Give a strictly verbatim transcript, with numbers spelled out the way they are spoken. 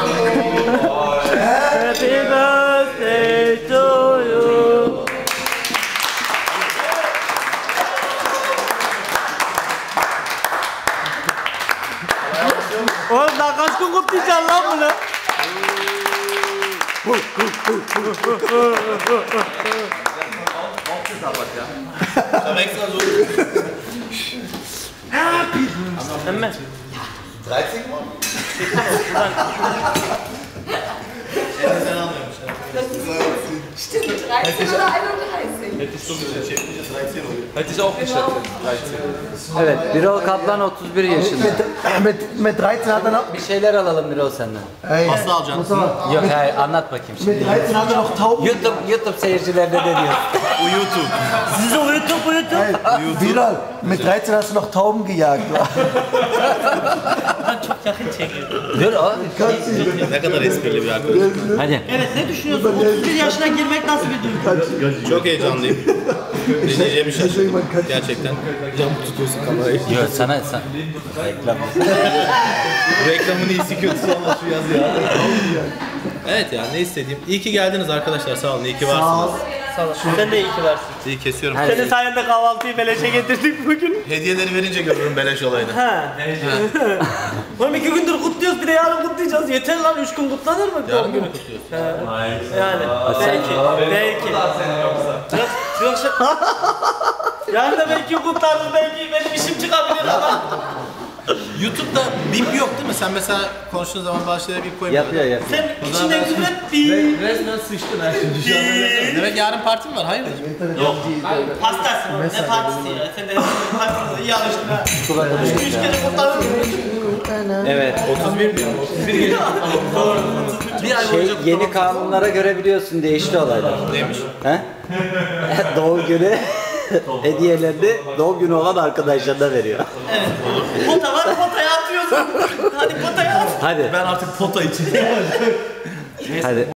Happy birthday to you. Oğlum daha kaç gün kutlayacaksın lan bunu? Schon extra so. Emme. dreizehn Mal? Stimmt, dreizehn oder einunddreißig? Hätte ich so geschätzt. dreizehn oluyor. Hätte ich auch geschätzt. dreizehn. Evet, Birol Kaplan otuz bir yaşında. Mit, mit dreizehn hat er noch. Bir şeyler alalım Birol senden. Ey, Nasıl alacaksın? Mustafa, Yok hayır, anlat bakayım şimdi. mit dreizehn hat er noch Tauben. YouTube, YouTube seyircilerine ne diyor? Bu YouTube. Siz o YouTube bu YouTube. Hey, Bilal, mit dreizehn hast du noch Tauben gejagt. Ben çok yakın çekiyorum. Dur abi. Ne kadar esprili bir arkadaş. Hadi. Evet ne düşünüyorsun? otuz bir yaşına girmek nasıl bir duygu? Çok heyecanlıyım. Dinleyeceğim iş şaşırdım. Gerçekten. Cam tutuyorsun kamerayı. Yok sana, sana. Reklam. Reklamın iyisi kötüsü ama şu yaz ya. Evet ya ne istediğim. İyi ki geldiniz arkadaşlar, sağ olun. İyi ki varsınız. Sağ ol. Sen de iyi ki varsın. İyi kesiyorum. Hadi. Senin sayende kahvaltıyı beleşe getirdik bugün. Hediyeleri verince görürüm beleş olayını. Ha. Oğlum iki gündür kutluyoruz, bir de yarın kutlayacağız. Yeter lan, üç gün kutlanır mı? Yarın mı kutluyorsun? Yani belki, belki. Yok, yoksa... Yarın da belki kutlarız, belki benim işim çıkabilir ama. YouTube'da bip yok değil mi? Sen mesela konuştuğun zaman bazı şeylere bip koymuyorsun. Yapıyor yapıyor. Sen içinden güven bir... Resmen sıçtın her şey. Demek yarın parti mi var? Hayırdır? Yok, pastasın oğlum, ne partisi ya? Sen de partinize iyi alıştın ha. Üç, üç kere kutladın mı? Evet. otuz bir diyor. otuz bir gece Doğru. Bir ay Şey, boyunca yeni kanunlara göre biliyorsun değişti olaylar. neymiş? He? Doğum günü hediyelerini doğum günü olan arkadaşlarına veriyor. Evet. Pota var, potaya atıyorsun. Hadi potaya at. Hadi. Ben artık pota için. Hadi.